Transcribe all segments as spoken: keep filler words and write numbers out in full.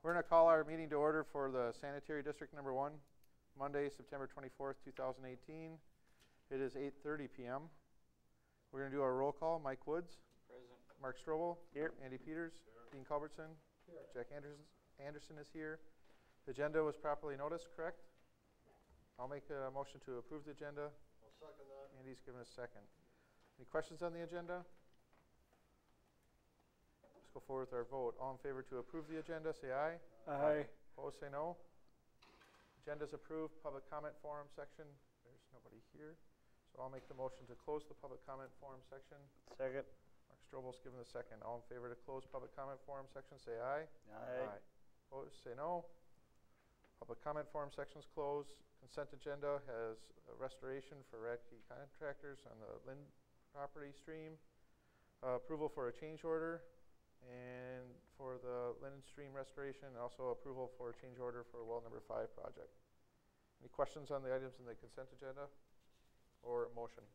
We're going to call our meeting to order for the Sanitary District number one, Monday, September twenty-fourth, two thousand eighteen. It is eight thirty p m We're going to do our roll call. Mike Woods. Present. Mark Strobel. Here. Andy Peters. Here. Dean Culbertson. Here. Jack Anderson, Anderson is here. The agenda was properly noticed, correct? I'll make a motion to approve the agenda. I'll second that. Andy's given a second. Any questions on the agenda? Let's go forward with our vote. All in favor to approve the agenda, say aye. Aye. Opposed, say no. Agenda's approved. Public comment forum section. There's nobody here. So I'll make the motion to close the public comment forum section. Second. Mark Strobel's given the second. All in favor to close public comment forum section, say aye. Aye. Opposed, say no. Public comment forum section's closed. Consent agenda has a restoration for Radke contractors on the Lynn property stream. Uh, approval for a change order and for the Linden Stream restoration, and also approval for a change order for well number five project. Any questions on the items in the consent agenda or motion?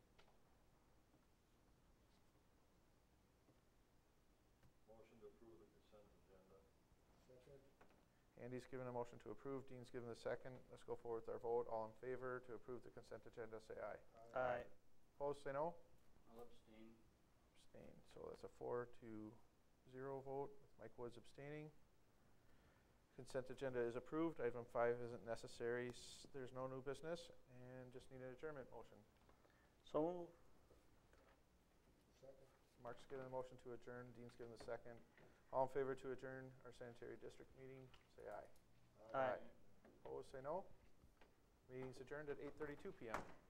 Motion to approve the consent agenda. Second. Andy's given a motion to approve. Dean's given the second. Let's go forward with our vote. All in favor to approve the consent agenda, say aye. Aye. Aye. Opposed, say no. I'll abstain. Abstain. So that's a four to zero vote with Mike Woods abstaining. Consent agenda is approved. Item five isn't necessary. S there's no new business, and just need an adjournment motion. So move. Second. Mark's given a motion to adjourn. Dean's given the second. All in favor to adjourn our sanitary district meeting, say aye. Aye. Aye. Opposed, say no. Meeting's adjourned at eight thirty-two p m